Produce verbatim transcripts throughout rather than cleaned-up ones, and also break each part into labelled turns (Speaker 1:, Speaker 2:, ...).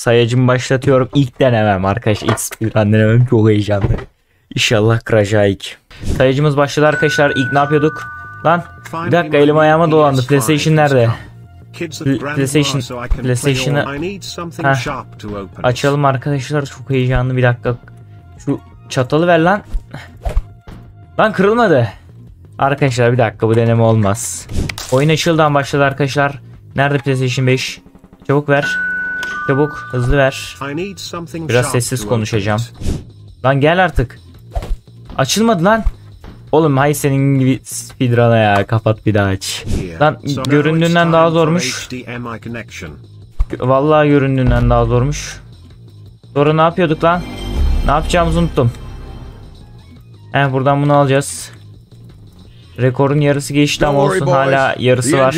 Speaker 1: Sayacımı başlatıyorum. İlk denemem arkadaşlar. İlk speedrun denemem, çok heyecanlı. İnşallah kıracağız. Sayacımız başladı arkadaşlar. İlk ne yapıyorduk? Lan bir dakika, elim ayağıma dolandı. PlayStation nerede? PlayStation PlayStation'ı açalım arkadaşlar. Çok heyecanlı, bir dakika. Şu çatalı ver lan. Lan kırılmadı. Arkadaşlar bir dakika, bu deneme olmaz. Oyun açıldan başladı arkadaşlar. Nerede PlayStation beş? Çabuk ver. Çabuk hızlı ver. Biraz sessiz konuşacağım. Lan gel artık. Açılmadı lan. Oğlum hay senin gibi speedrun'a ya, kapat bir daha aç. Lan göründüğünden daha zormuş. Vallahi göründüğünden daha zormuş. Sonra ne yapıyorduk lan? Ne yapacağımızı unuttum. He, buradan bunu alacağız. Rekorun yarısı geçti ama olsun, hala yarısı var.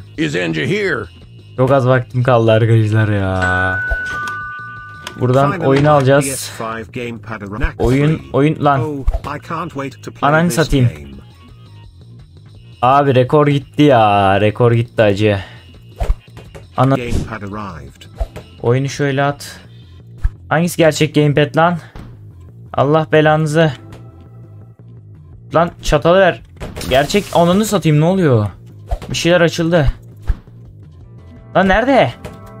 Speaker 1: Çok az vaktim kaldı arkadaşlar ya. Buradan oyunu alacağız. Oyun oyun lan. Ananı satayım. Abi rekor gitti ya. Rekor gitti acı. Ana. Oyunu şöyle at. Hangisi gerçek gamepad lan? Allah belanızı. Lan çatalı ver. Gerçek ananı satayım, ne oluyor? Bir şeyler açıldı. Lan nerede?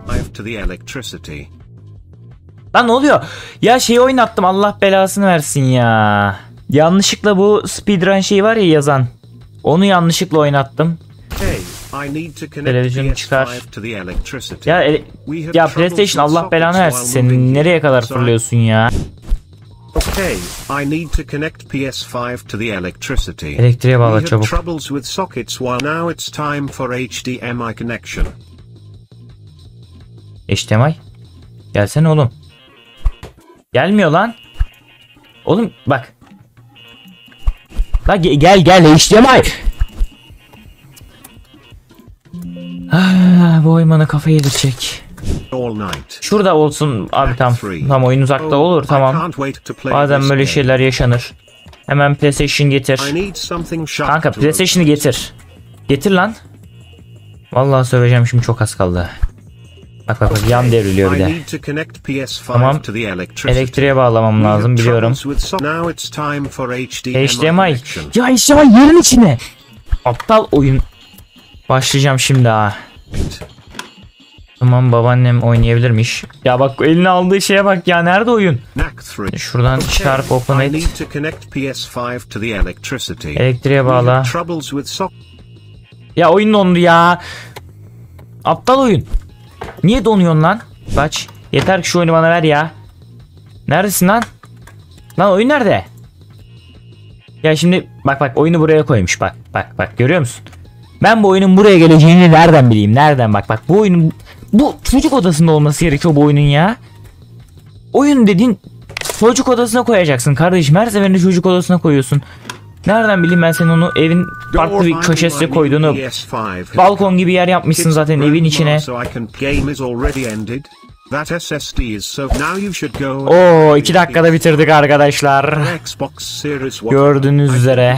Speaker 1: Lan ne oluyor? Ya şeyi oynattım, Allah belasını versin ya. Yanlışlıkla bu speedrun şeyi var ya yazan. Onu yanlışlıkla oynattım. Televizyonu çıkar. Ya, ele ya PlayStation Allah belanı versin, senin nereye kadar fırlıyorsun ya?
Speaker 2: Okay, I need to connect P S five to the electricity.
Speaker 1: Elektriğe bağla çabuk.
Speaker 2: Troubles with sockets while now it's time for H D M I connection.
Speaker 1: H D M I? Gelsene oğlum. Gelmiyor lan. Oğlum bak. Lan gel gel H D M I. Ah, bu oyun bana kafayı yedirecek. Şurada olsun abi, tam tam oyun uzakta olur, tamam. Bazen böyle şeyler yaşanır. Hemen PlayStation getir. Kanka PlayStation'ı getir. Getir lan. Vallahi söveceğim şimdi, çok az kaldı. Bak bak bak, yan devriliyor bir de. Tamam. Elektriğe bağlamam lazım, biliyorum. H D M I. Ya H D M I yerin içine. Aptal oyun. Başlayacağım şimdi ha. Tamam, babaannem oynayabilirmiş. Ya bak eline aldığı şeye bak ya, nerede oyun? Şuradan çıkarıp open et. Elektriğe bağla. Ya oyun dondu ya. Aptal oyun. Niye donuyorsun lan? Kaç. Yeter ki şu oyunu bana ver ya. Neredesin lan? Lan oyun nerede? Ya şimdi bak bak, oyunu buraya koymuş, bak bak bak, görüyor musun? Ben bu oyunun buraya geleceğini nereden bileyim? Nereden bak bak, bu oyunun bu çocuk odasında olması gerekiyor bu oyunun ya. Oyun dediğin çocuk odasına koyacaksın kardeşim. Her seferinde çocuk odasına koyuyorsun. Nereden bileyim ben senin onu evin farklı bir köşesine koyduğunu. Balkon gibi yer yapmışsın zaten evin içine. Oo, iki dakikada bitirdik arkadaşlar. Gördüğünüz üzere.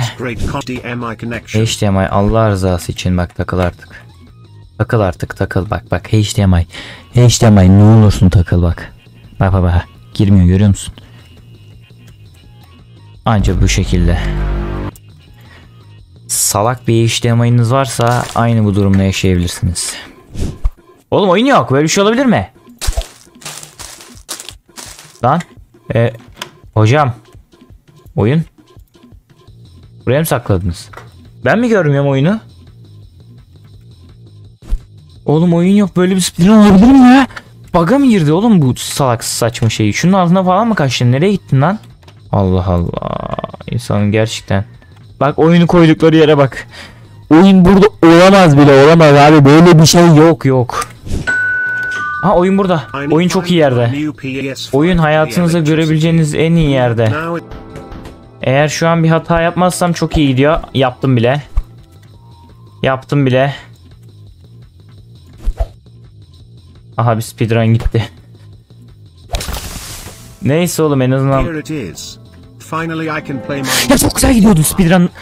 Speaker 1: H D M I Allah rızası için bak, takıl artık. Takıl artık, takıl bak bak, H D M I. H D M I ne olursun takıl bak. Bak bak bak, girmiyor, görüyor musun? Anca bu şekilde. Salak bir H D M I'niz varsa aynı bu durumda yaşayabilirsiniz. Oğlum oyun yok, böyle bir şey olabilir mi? Lan e, hocam oyun buraya mı sakladınız? Ben mi görmüyorum oyunu? Oğlum oyun yok, böyle bir speedrun olabilir mi ya? Bug'a mı girdi oğlum bu salak saçma şeyi? Şunun altına falan mı kaçtın? Nereye gittin lan? Allah Allah, insanın gerçekten. Bak oyunu koydukları yere bak. Oyun burada olamaz bile, olamaz abi, böyle bir şey yok yok. Ha, oyun burada. Oyun çok iyi yerde. Oyun hayatınızda görebileceğiniz en iyi yerde. Eğer şu an bir hata yapmazsam çok iyi gidiyor. Yaptım bile. Yaptım bile. Aha, bir speedrun gitti. Neyse oğlum, en azından. Ya çok güzel gidiyordu speedrun.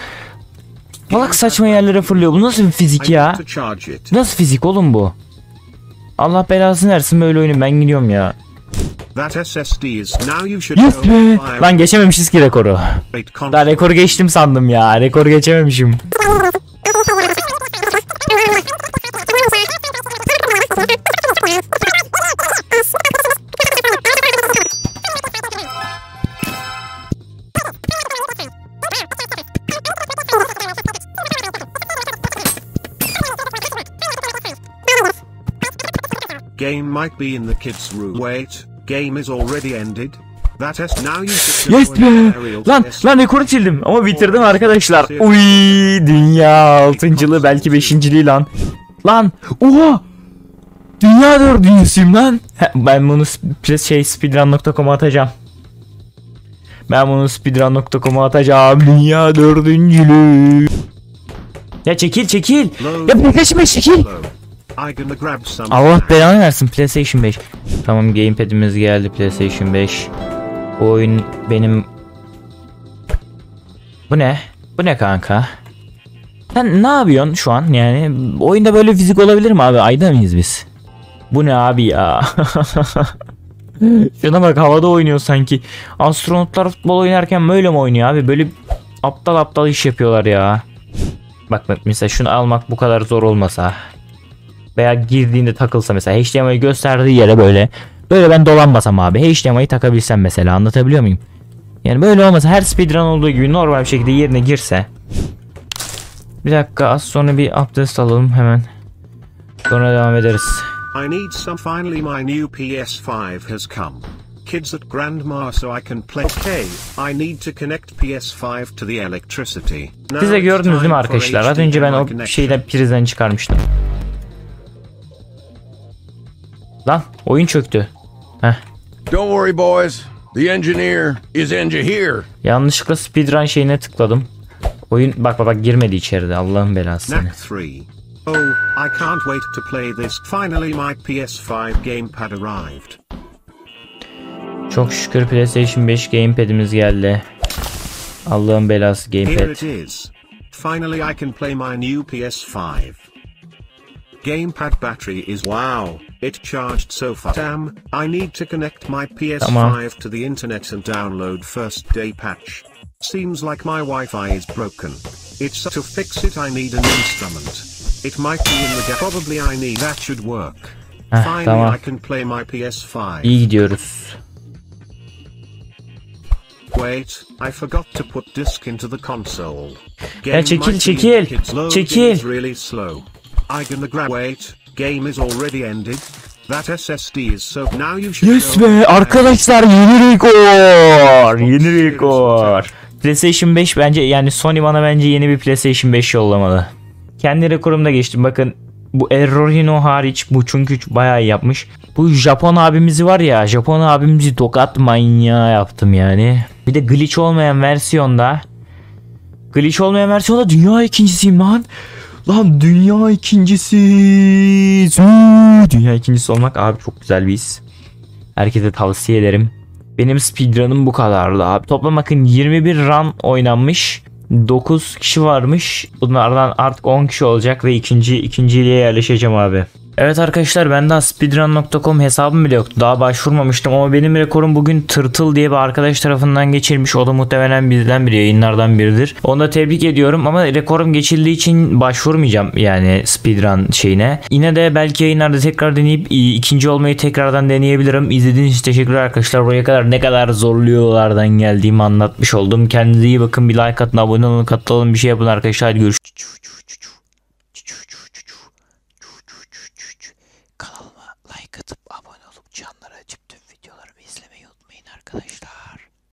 Speaker 1: Salak saçma yerlere fırlıyor. Bu nasıl bir fizik ya? Nasıl fizik oğlum bu? Allah belasını versin böyle oyunu, ben gidiyorum ya.
Speaker 2: That S S D is now you should
Speaker 1: Yes
Speaker 2: go
Speaker 1: be.
Speaker 2: buy
Speaker 1: Lan geçememişiz ki rekoru.
Speaker 2: great console.
Speaker 1: Daha rekoru geçtim sandım ya. Rekoru geçememişim.
Speaker 2: Game might be in the kids' room. Wait, game is already ended. That is now you should go
Speaker 1: Yes
Speaker 2: and
Speaker 1: be.
Speaker 2: aerial
Speaker 1: Lan
Speaker 2: test.
Speaker 1: lan rekoru çildim ama bitirdim arkadaşlar. Uy, dünya altıncılığı belki beşinciliği lan. Lan oha. Dünya dördüncüsüyüm lan. He, ben bunu sp- şey speedrun nokta com'a atacağım. Ben bunu speedrun nokta com'a atacağım. Dünya dördüncülüğü. Ya çekil çekil. Ya PlayStation beş çekil.
Speaker 2: I gonna grab some.
Speaker 1: Allah belanı versin PlayStation beş. Tamam, gamepad'imiz geldi PlayStation beş. Bu oyun benim... Bu ne? Bu ne kanka? Sen ne yapıyorsun şu an yani? Oyunda böyle fizik olabilir mi abi? Ayda mıyız biz? Bu ne abi ya? Şuna bak, havada oynuyor sanki. Astronotlar futbol oynarken böyle mi oynuyor abi? Böyle aptal aptal iş yapıyorlar ya. Bak bak mesela şunu almak bu kadar zor olmasa. Veya girdiğinde takılsa mesela, H D M I'yi gösterdiği yere böyle. Böyle ben dolanmasam abi. H D M I'yi takabilsem mesela, anlatabiliyor muyum? Yani böyle olmasa, her speedrun olduğu gibi normal bir şekilde yerine girse. Bir dakika, az sonra bir abdest alalım hemen. Sonra devam ederiz.
Speaker 2: I need some. Finally, my new P S five has come. Kids at grandma, so I can play. Okay, I need to connect P S five to the electricity. Now
Speaker 1: Siz de
Speaker 2: it's
Speaker 1: gördünüz değil mi
Speaker 2: time for
Speaker 1: arkadaşlar? Az önce ben
Speaker 2: H D M I
Speaker 1: o
Speaker 2: connection.
Speaker 1: şeyden prizden çıkarmıştım. Lan oyun çöktü. Heh.
Speaker 3: Don't worry, boys. The engineer is engineer.
Speaker 1: Yanlışlıkla speedrun şeyine tıkladım. Oyun bak bak bak girmedi içeride, Allah'ın belası seni.
Speaker 2: Knack three. Oh, I can't wait to play this. Finally, my P S five gamepad arrived.
Speaker 1: Çok şükür PlayStation beş gamepad'imiz geldi. Allah'ın belası
Speaker 2: Here
Speaker 1: gamepad.
Speaker 2: it is. Finally, I can play my new P S five. Gamepad battery is wow. It charged so fast. Damn, I need to connect my P S five
Speaker 1: Tamam.
Speaker 2: to the internet and download first day patch. Seems like my Wi-Fi is broken. It's to fix it I need an instrument. It might be in the gap. Probably I need that should work.
Speaker 1: Heh,
Speaker 2: Finally
Speaker 1: tamam.
Speaker 2: I can play my P S five.
Speaker 1: İyi gidiyoruz.
Speaker 2: Wait, I forgot to put disk into the console.
Speaker 1: Ya çekil,
Speaker 2: might be in
Speaker 1: çekil,
Speaker 2: the kids' loading
Speaker 1: çekil.
Speaker 2: is really slow. I gonna grab. Wait, game is already ended. That S S D is so now you should.
Speaker 1: Yes
Speaker 2: go
Speaker 1: be
Speaker 2: and-
Speaker 1: arkadaşlar, yeni rekor. Yeni rekor. PlayStation beş bence, yani Sony bana bence yeni bir PlayStation beş yollamalı. Kendi rekorumda geçtim bakın. Bu Errorino hariç, bu çünkü bayağı iyi yapmış. Bu Japon abimizi var ya, Japon abimizi tokat manyağı yaptım yani. Bir de glitch olmayan versiyonda. Glitch olmayan versiyonda dünya ikincisiyim lan. Lan dünya ikincisi. Dünya ikincisi olmak abi çok güzel bir his. Herkese tavsiye ederim. Benim speedrun'ım bu kadardı abi. Toplam bakın yirmi bir run oynanmış. dokuz kişi varmış. Bunlardan artık on kişi olacak ve ikinci ikinciliğe yerleşeceğim abi. Evet arkadaşlar, ben daha speedrun nokta com hesabım bile yoktu. Daha başvurmamıştım ama benim rekorum bugün Tırtıl diye bir arkadaş tarafından geçilmiş. O da muhtemelen bizden biri, yayınlardan biridir. Onu da tebrik ediyorum ama rekorum geçildiği için başvurmayacağım yani speedrun şeyine. Yine de belki yayınlarda tekrar deneyip ikinci olmayı tekrardan deneyebilirim. İzlediğiniz için teşekkürler arkadaşlar. Buraya kadar ne kadar zorluyorlardan geldiğimi anlatmış oldum. Kendinize iyi bakın. Bir like atın, abone olun, katılalım, bir şey yapın arkadaşlar. Görüşürüz.